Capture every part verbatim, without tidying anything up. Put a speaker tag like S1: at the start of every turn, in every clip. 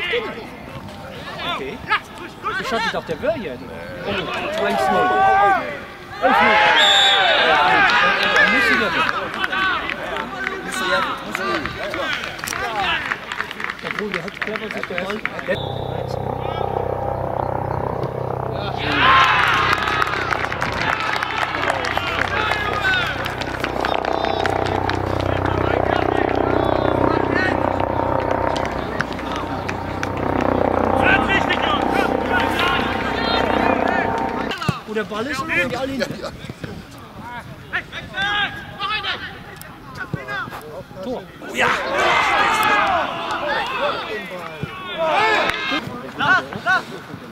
S1: Okay. Du schattet auf der Wörje. eins null. eins null. Muss ich ja. Obwohl, der hat clever sich gehalten. Wo der Ball ist, und die alle hin. Tor. Ja! Da, da!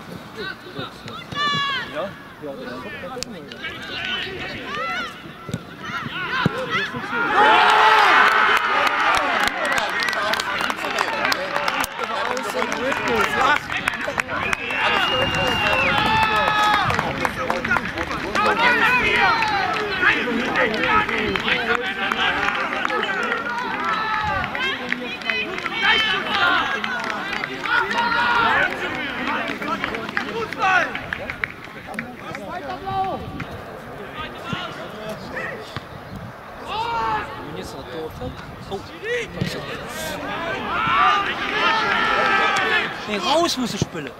S1: Ja? Ja, das ist Nee, raus muss ich spielen.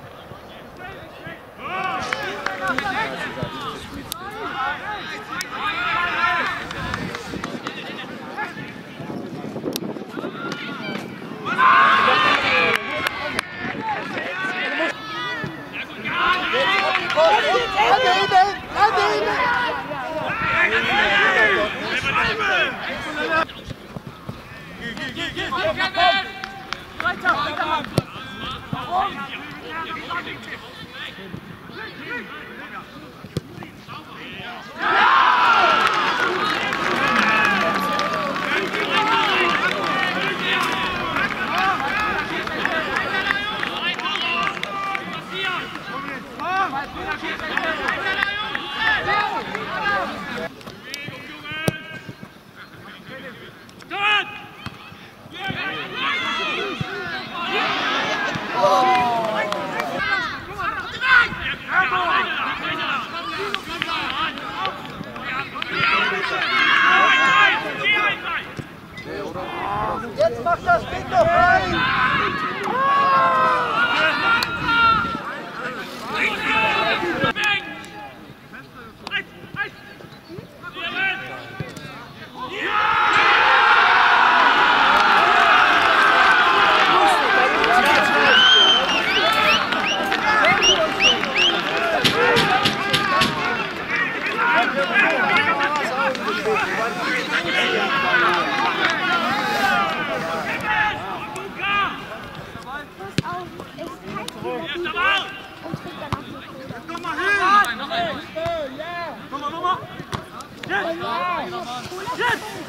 S2: Jetzt macht das Ding doch rein!
S3: Yes!